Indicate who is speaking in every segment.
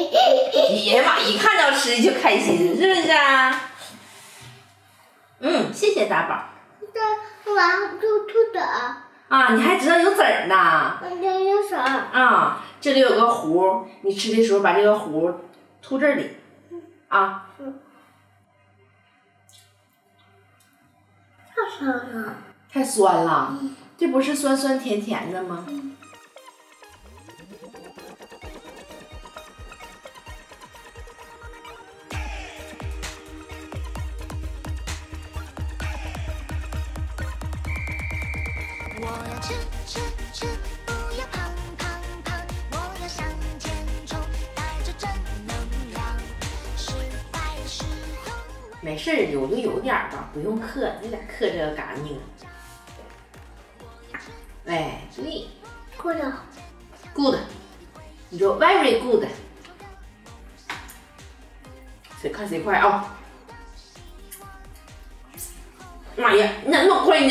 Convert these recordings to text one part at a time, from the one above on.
Speaker 1: 哎呀妈，一看到吃就开心，是不是啊？谢谢大宝。
Speaker 2: 这完就吐籽
Speaker 1: 啊，你还知道有籽儿呢？
Speaker 2: 这有籽
Speaker 1: 啊，这里有个核，你吃的时候把这个核吐这里，啊。
Speaker 2: 太酸了。
Speaker 1: 太酸了，这不是酸酸甜甜的吗？
Speaker 3: 我要吃吃吃，不要胖胖胖，我要向前冲，带着正能量。失败的时候，
Speaker 1: 没事儿，有就有点儿吧，不用刻，你咋刻这个干净？哎，对
Speaker 2: good，
Speaker 1: 你说 very good， 谁看谁快啊！妈呀，你咋那么快呢？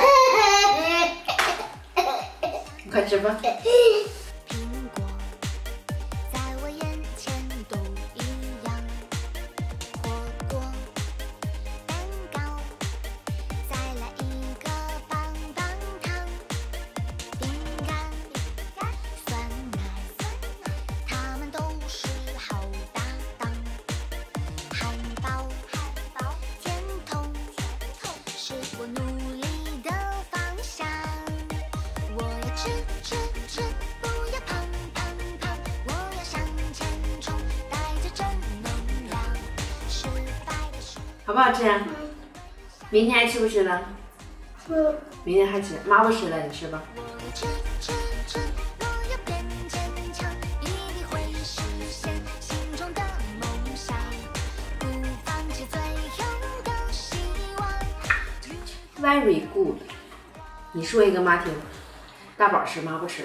Speaker 1: 你快吃吧。
Speaker 3: 苹果在我眼前都一样，火锅、蛋糕，再来一个棒棒糖，饼干、酸奶，它们都是好搭档。汉堡、甜筒，是我努力的方向。我要吃吃吃，不要胖胖胖，我要向前冲，带着正能量。失败的时候，
Speaker 1: 好不好吃？明天还吃不吃了？明天还吃，妈不吃了，你吃吧。
Speaker 3: 我要吃吃吃，我要变坚强，一定会实现心中的梦想，不放弃最后的希望。
Speaker 1: Very good， 你说一个妈听。大宝吃，妈不吃。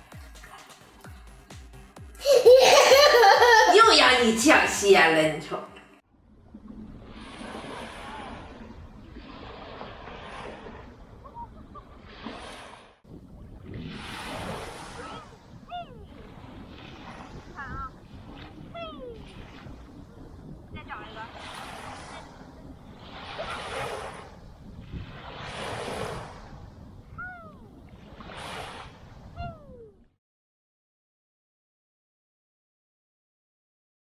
Speaker 1: 又让你抢先了，你瞅。